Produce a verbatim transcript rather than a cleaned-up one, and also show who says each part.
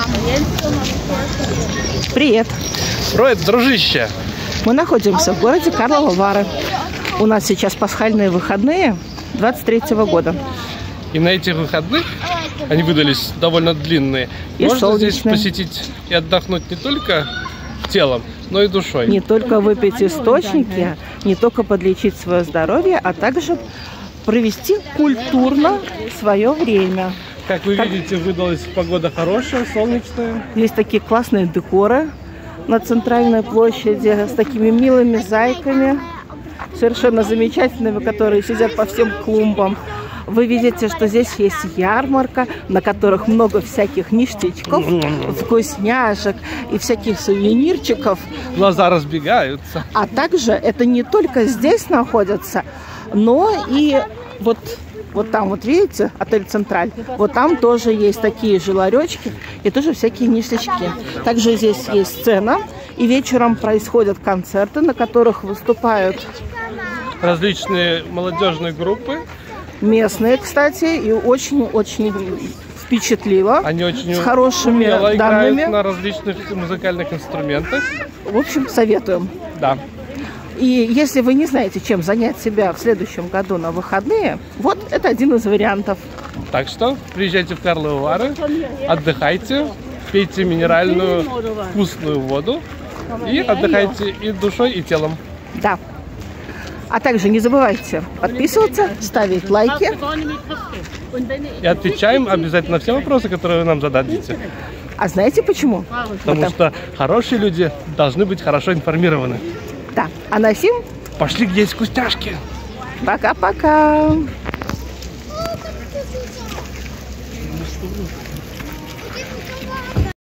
Speaker 1: Привет.
Speaker 2: Привет, дружище.
Speaker 1: Мы находимся в городе Карловы Вары. У нас сейчас пасхальные выходные двадцать третьего года.
Speaker 2: И на этих выходных, они выдались довольно длинные,
Speaker 1: и
Speaker 2: можно
Speaker 1: солнечные.
Speaker 2: Здесь посетить и отдохнуть не только телом, но и душой.
Speaker 1: Не только выпить источники, не только подлечить свое здоровье, а также провести культурно свое время.
Speaker 2: Как вы
Speaker 1: как...
Speaker 2: видите, выдалась погода хорошая, солнечная.
Speaker 1: Есть такие классные декоры на центральной площади с такими милыми зайками, совершенно замечательными, которые сидят по всем клумбам. Вы видите, что здесь есть ярмарка, на которых много всяких ништячков, вкусняшек и всяких сувенирчиков.
Speaker 2: Глаза разбегаются.
Speaker 1: А также это не только здесь находится, но и вот, вот там, вот видите, отель «Централь», вот там тоже есть такие же ларечки и тоже всякие ништячки. Также здесь есть сцена, и вечером происходят концерты, на которых выступают
Speaker 2: различные молодежные группы.
Speaker 1: Местные, кстати, и очень-очень впечатлило.
Speaker 2: Они очень
Speaker 1: с хорошими данными.
Speaker 2: Играют на различных музыкальных инструментах.
Speaker 1: В общем, советуем.
Speaker 2: Да.
Speaker 1: И если вы не знаете, чем занять себя в следующем году на выходные, вот это один из вариантов.
Speaker 2: Так что приезжайте в Карловы Вары, отдыхайте, пейте минеральную вкусную воду и отдыхайте и душой, и телом.
Speaker 1: Да. А также не забывайте подписываться, ставить лайки.
Speaker 2: И отвечаем обязательно на все вопросы, которые вы нам зададите.
Speaker 1: А знаете почему?
Speaker 2: Потому вот что хорошие люди должны быть хорошо информированы.
Speaker 1: Да. А на сим
Speaker 2: пошли есть вкусняшки.
Speaker 1: Пока-пока.